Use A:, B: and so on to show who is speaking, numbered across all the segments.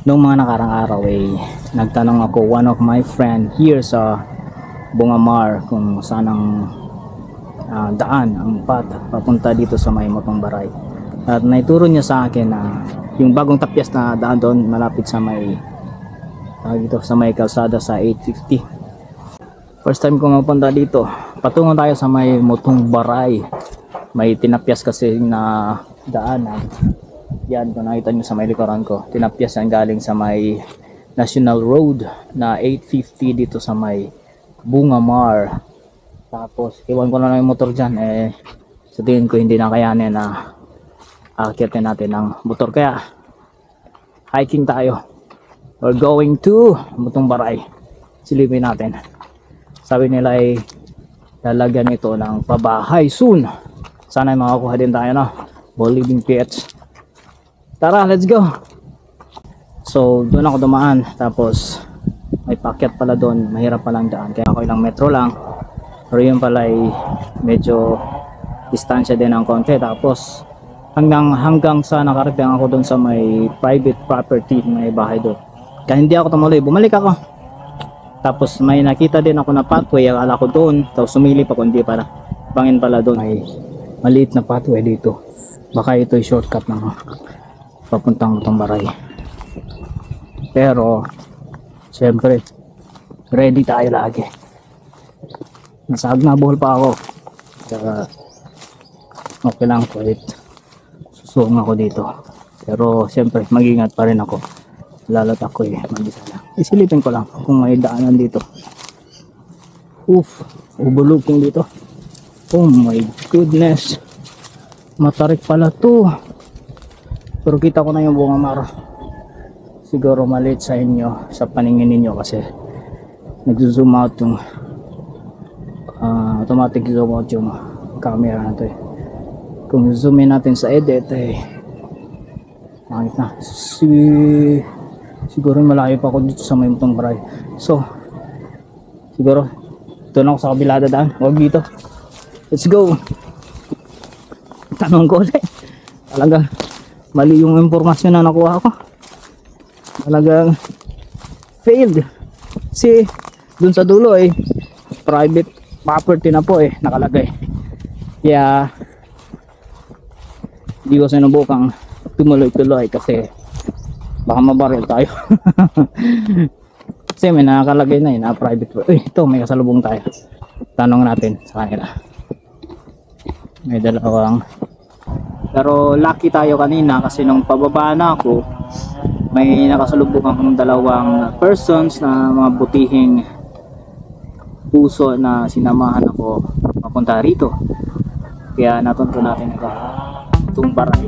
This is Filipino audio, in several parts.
A: Noong mga nakarang araw ay nagtanong ako one of my friend here sa Bungamar kung saan ang daan, ang path papunta dito sa may Motong Baray. At naituro niya sa akin na yung bagong tapyas na daan doon malapit sa may dito sa may kalsada sa 850. First time ko mapunta dito. Patungo tayo sa may Motong Baray. May tinapyas kasi na daanan. Yan, kung nakita nyo sa may likuran ko, tinapyas yan galing sa may National Road na 850 dito sa may Bungamar. Tapos iwan ko na lang yung motor dyan, sa tingin ko hindi na kayanin na akyatin natin ang motor, kaya hiking tayo. We're going to Motong Baray. Silipin natin. Sabi nila ay lalagyan ito ng pabahay soon. Sana ay makakuha din tayo na living pits. Tara, let's go. So doon ako dumaan, tapos may pakyat pala doon, mahirap palang daan, kaya ako ilang metro lang. Pero yun pala ay medyo distansya din ng konti. Tapos hanggang sa nakarating ako doon sa may private property, may bahay doon. Kaya hindi ako tumuloy, bumalik ako. Tapos may nakita din ako na pathway, akala ko doon, tapos sumilip ako, hindi pala, bangin pala doon. May maliit na pathway dito, baka ito ay shortcut ng papuntang Motong Baray. Pero syempre ready tayo lagi. Nasa Agnabuhol pa ako, kaya okay lang, kahit susuong ako dito. Pero syempre mag-ingat pa rin ako, lalo't ako mag-isa lang. Isilipin ko lang kung may daanan dito. Overlooking dito. Oh my goodness, matarik pala to. Pero kita ko na yung Bungamar. Siguro maliit sa inyo, sa paningin ninyo, kasi nag-zoom out yung automatic zoom out yung camera na to. Kung zoom in natin sa edit nakita na siguro malayo pa ako dito sa may Motong Baray. So siguro doon ako sa kabilada daan, huwag dito. Let's go. Tanong ko ulit, talaga mali yung impormasyon na nakuha ko, talagang failed. Kasi dun sa dulo private property na po nakalagay. Kaya hindi ko sinubukang tumuloy-tuloy kasi baka mabaril tayo. Kasi may nakakalagay na na private. Ito may kasalubong tayo, tanong natin sa kanila. May dalawang, pero lucky tayo kanina kasi nung pababa na ako, may nakasalubong akong dalawang persons na mga butihing puso na sinamahan ako papunta rito. Kaya natunto natin ito, Motong Baray.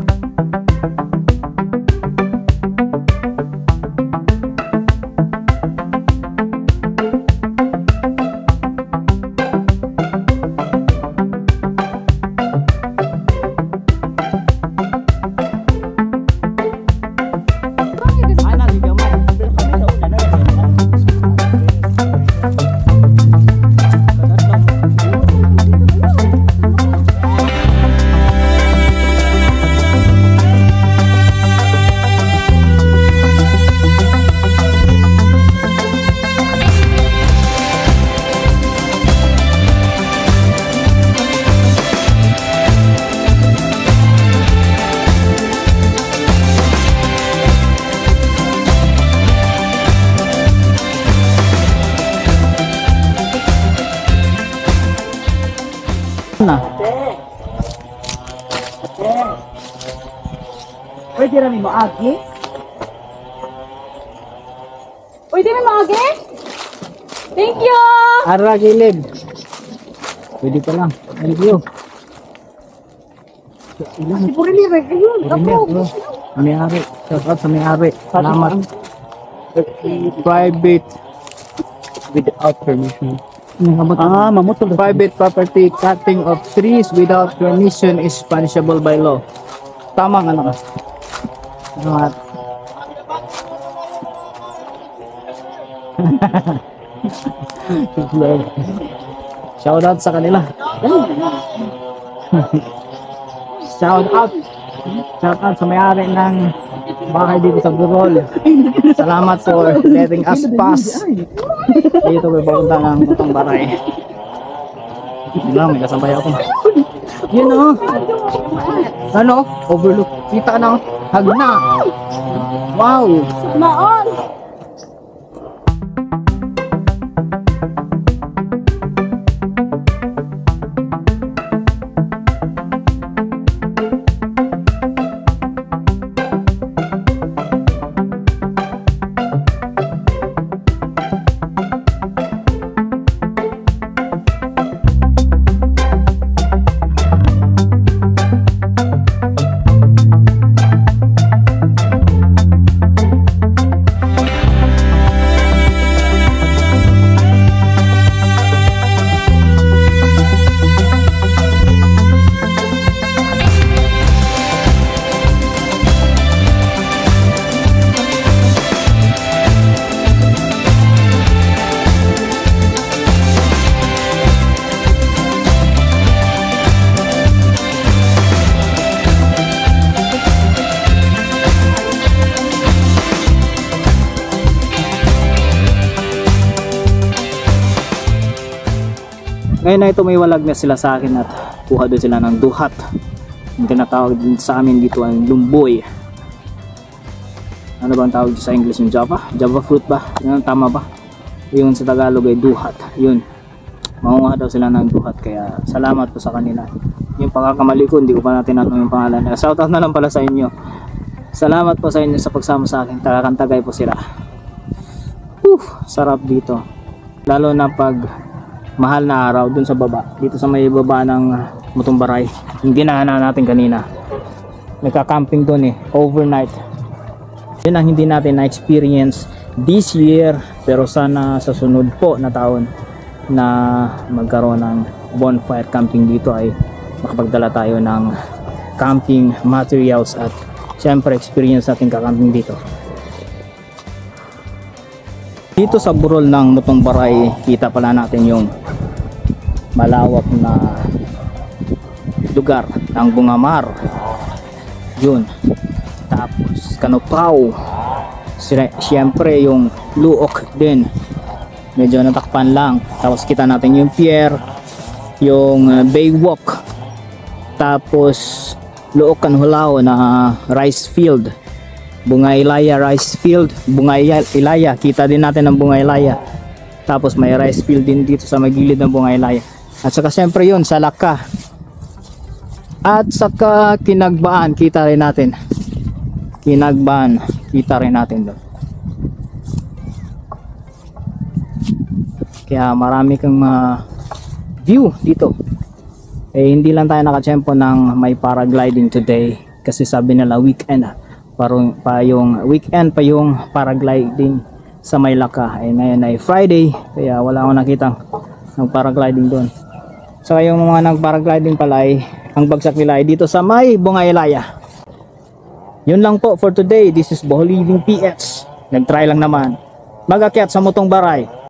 A: Na.
B: Pwede rin mo agi? Pwede rin mo agi? Thank you!
A: Ara gilid. Pwede pa lang. Thank you.
B: Si Purili rin kayo.
A: May-ari. Shout out sa may-ari. Salamat. Private without permission.
B: Mamutol.
A: Private property, cutting of trees without permission is punishable by law. Tama nga naman. Shout out sa kanila. Shout out sa may-ari ng bahay dito sa Burol. Salamat for letting us pass. Dito may papunta ng Mutong Baray. Yun lang, may kasabay ako. Yun o. Ano? Overlook. Kita na. Hagna. Wow.
B: Maon!
A: Ngayon na ito may walag na sila sa akin at kuha doon sila ng duhat. Yung tinatawag din sa amin dito ay lumboy. Ano bang tawag sa English yung Java? Java fruit ba? Yun, tama ba? Yung sa Tagalog ay duhat. Yun. Mangunguha daw sila ng duhat. Kaya salamat po sa kanila. Yung pagkakamali ko, hindi ko pa natin ano yung pangalan. Shoutout na lang pala sa inyo. Salamat po sa inyo sa pagsama sa akin. Tagakantagay po sila. Sarap dito. Lalo na pag mahal na araw dun sa baba, dito sa may baba ng Mutong Baray. Hindi na natin kanina, nagka-camping dun overnight. Yun ang hindi natin na-experience this year, pero sana sa sunod po na taon na magkaroon ng bonfire camping dito ay makapagdala tayo ng camping materials at syempre experience natin ka-camping dito. Dito sa burol ng Mutong Baray, kita pala natin yung malawak na lugar ng Bungamar. Yun. Tapos Kanupaw. Siyempre yung Luok din. Medyo natakpan lang. Tapos kita natin yung pier, yung Baywalk. Tapos Luok Kanhulao na rice field. Bunga Ilaya rice field, Bunga Ilaya, kita din natin ang Bunga Ilaya. Tapos may rice field din dito sa magilid ng Bunga Ilaya. At saka siyempre yun, Salaka. At saka Kinagbaan, kita rin natin. Kinagbaan, kita rin natin doon. Kaya marami kang view dito. Eh hindi lang tayo nakatsempo ng may paragliding today. Kasi sabi nila weekend pa yung weekend pa yung paragliding sa Maylaka. Eh ngayon ay Friday, kaya wala akong nakitang ng paragliding doon. So yung mga nag-paragliding pala ay ang bagsak nila ay dito sa may Bunga Ilaya. Yun lang po for today. This is Bohol Living PX. Nag-try lang naman mag-akyat sa Mutong Baray.